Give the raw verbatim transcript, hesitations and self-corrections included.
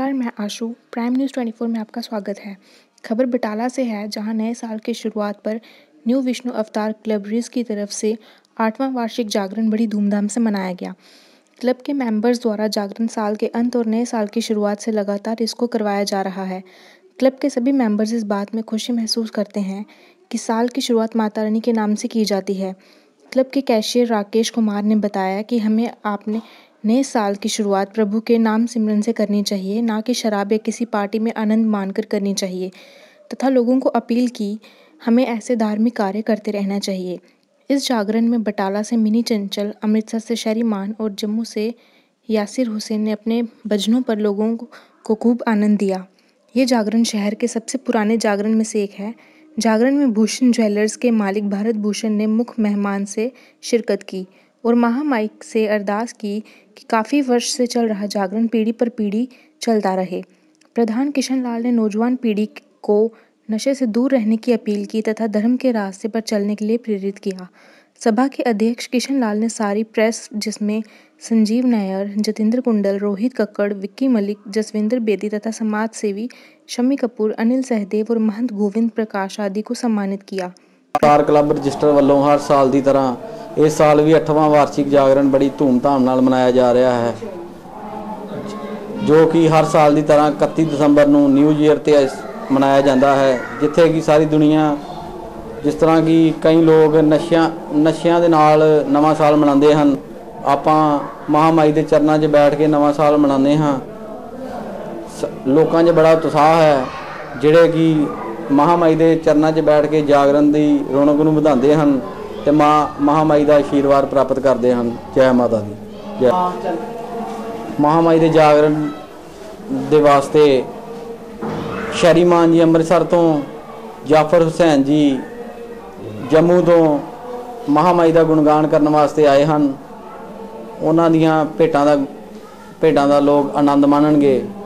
नमस्कार, मैं आशु। Prime news चौबीस में आपका स्वागत है। खबर बटाला से है, जहां नए साल की शुरुआत पर न्यू विष्णु अवतार क्लब रिज की तरफ से आठवां वार्षिक जागरण बड़ी धूमधाम से मनाया गया। क्लब के मेंबर्स द्वारा जागरण साल के अंत और नए साल की शुरुआत से लगातार इसको करवाया जा रहा है। क्लब के सभी मेंबर्स इस बात में खुशी महसूस करते हैं कि साल की शुरुआत माता रानी के नाम से की जाती है। क्लब के कैशियर राकेश कुमार ने बताया कि हमें आपने नए साल की शुरुआत प्रभु के नाम सिमरन से करनी चाहिए, ना कि शराब या किसी पार्टी में आनंद मानकर करनी चाहिए, तथा लोगों को अपील की हमें ऐसे धार्मिक कार्य करते रहना चाहिए। इस जागरण में बटाला से मिनी चंचल, अमृतसर से शरीमान और जम्मू से यासिर हुसैन ने अपने भजनों पर लोगों को खूब आनंद दिया। ये जागरण शहर के सबसे पुराने जागरण में से एक है। जागरण में भूषण ज्वेलर्स के मालिक भारत भूषण ने मुख्य मेहमान से शिरकत की और महामाई से अरदास की कि काफ़ी वर्ष से चल रहा जागरण पीढ़ी पर पीढ़ी चलता रहे। प्रधान किशन लाल ने नौजवान पीढ़ी को नशे से दूर रहने की अपील की तथा धर्म के रास्ते पर चलने के लिए प्रेरित किया। सभा के अध्यक्ष किशन लाल ने सारी प्रेस, जिसमें संजीव नायर, जतिंद्र कुंडल, रोहित कक्कड़, विक्की मलिक, जसविंदर बेदी तथा समाज सेवी शम्मी कपूर, अनिल सहदेव और महंत गोविंद प्रकाश आदि को सम्मानित किया। अवतार क्लब रजिस्टर वालों हर साल की तरह इस साल भी अठवां वार्षिक जागरण बड़ी धूमधाम नाल मनाया जा रहा है, जो कि हर साल की तरह इकतीस दिसंबर को न्यू ईयर ते मनाया जाता है, जिथे कि सारी दुनिया जिस तरह कि कई लोग नशिया नशिया दे नाल नवां साल मनाते हैं। आपां महामाई के चरणों 'च बैठ के नवां साल मनाते हैं। लोगों 'च बड़ा उत्साह है, जिहड़े कि महामाई के चरणों 'च बैठ के जागरण की रौनक नूं वधांदे हन ते मां महामाई का आशीर्वाद प्राप्त करते हैं। जय माता दी जय। महामाई के जागरण दे वास्ते शरीमान जी अमृतसर तो, जाफर हुसैन जी जम्मू तो महामाई का गुणगान करने वास्ते आए हैं। उन्हां दियां भेटां दा भेटां दा लोग आनंद माणनगे।